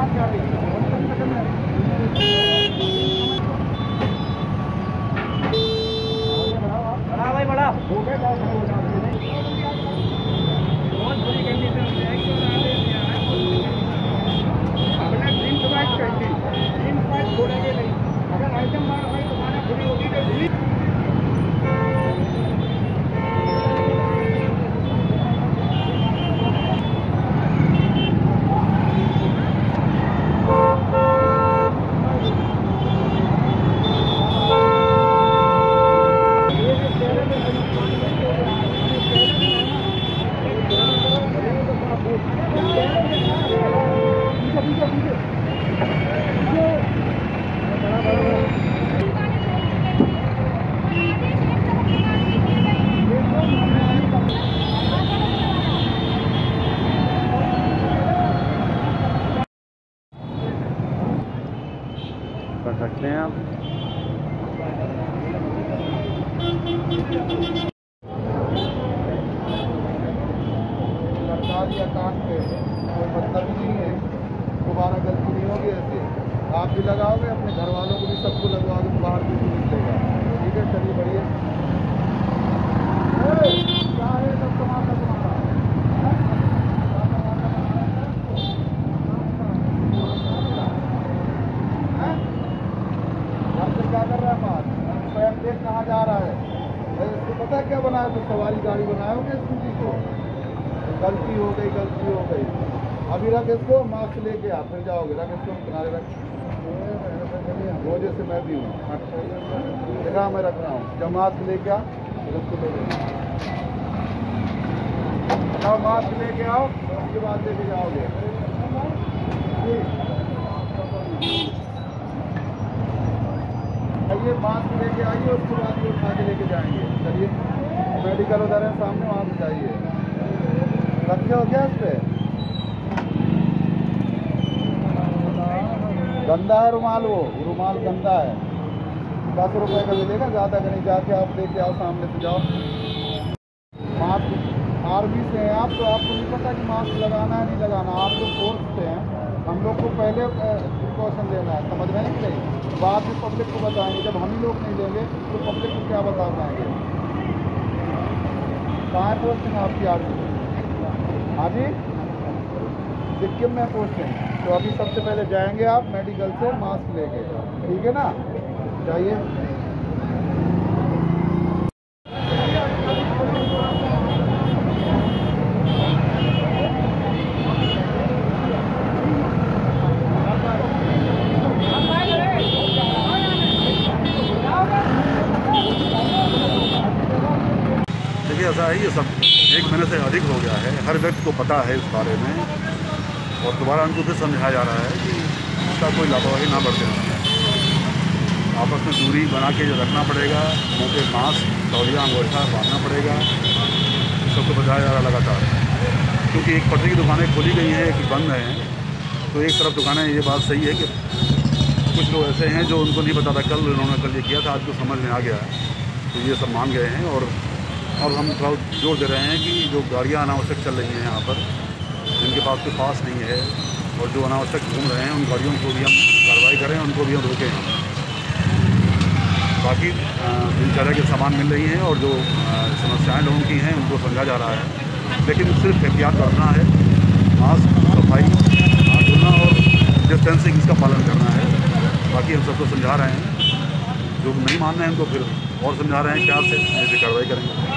बड़ा भाई बड़ा अगर आइटम बार भाई दुकानें खुली होगी तो कर सकते हैं आप। सरकार या काम पे कोई मतलब ही नहीं है, दोबारा गलती नहीं होगी। ऐसे आप भी लगाओगे, अपने घर वालों को भी सबको लगवा के बाहर भी निकलेगा। ठीक है, चलिए बढ़िया। क्या है सब तुम्हारा क्या कर रहा है बात? स्वयं देख कहाँ जा रहा है? इसको पता है क्या बनाया? तो सवारी गाड़ी बनाया होगा स्कूटी को। गलती हो गई, गलती हो गई। अभी रख इसको, मास्क लेके आप फिर जाओगे। रख इसको किनारे रख। रोजे से मैं भी हूँ, देखा मैं रख रहा हूँ। जब मास्क लेके आओ उसको ले जाओ, मास्क लेके आओ, उसके बाद लेके जाओगे। आइए, मास्क लेके आइए, उसके बाद ये उठा के लेके जाएंगे। चलिए, मेडिकल उधर है सामने, वहाँ से जाइए। रखे हो क्या इस पे? गंदा है रुमाल, वो रुमाल गंदा है। 10 रुपए का मिलेगा, ज़्यादा का नहीं। जाके आप लेके आओ, सामने से जाओ। मास्क आर्मी से हैं आप, तो आपको नहीं पता कि मास्क लगाना है नहीं लगाना। आप लोग फोर्स से हैं, हम लोग को पहले प्रिकॉशन लेना है, समझ में नहीं चाहिए। बाद में पब्लिक को बताएंगे। जब हम ही लोग नहीं लेंगे तो पब्लिक को क्या बता पाएंगे? कहाँ पोस्टिंग आपकी आर्मी? हाँ जी, सिक्किम में पोस्टिंग। तो अभी सबसे पहले जाएंगे आप मेडिकल से मास्क लेके, ठीक है ना? जाइए। देखिए, ऐसा है, ये सब 1 महीने से अधिक हो गया है। हर व्यक्ति को पता है इस बारे में, और दोबारा उनको फिर समझाया जा रहा है कि इसका कोई लापरवाही ना बरते। आपस में दूरी बना के जो रखना पड़ेगा, मुँह पे मास्क, तौलिया, अंगूठा बांधना पड़ेगा। सबको बताया जा रहा लगातार, क्योंकि एक पटरी की दुकानें खोली गई हैं, एक बंद हैं। तो एक तरफ दुकानें, ये बात सही है कि कुछ लोग ऐसे हैं जो उनको नहीं पता था। कल उन्होंने कल ये किया था, आज को समझ में आ गया है, तो ये सब मान गए हैं। और हम थोड़ा जोर दे रहे हैं कि जो गाड़ियाँ अनावश्यक चल रही हैं यहाँ पर, जिनके पास कोई पास नहीं है और जो अनावश्यक घूम रहे हैं, उन गाड़ियों को भी हम कार्रवाई करें, उनको भी हम रोकें। बाकी दिनचर्या के सामान मिल रही हैं, और जो समस्याएं लोगों की हैं उनको समझा जा रहा है। लेकिन सिर्फ एहतियात करना है, मास्क, सफाई, हाथ धोना और डिस्टेंसिंग, इसका पालन करना है। बाकी हम सबको समझा रहे हैं, जो नहीं मान रहे हैं उनको फिर और समझा रहे हैं, प्यार से कार्रवाई करेंगे।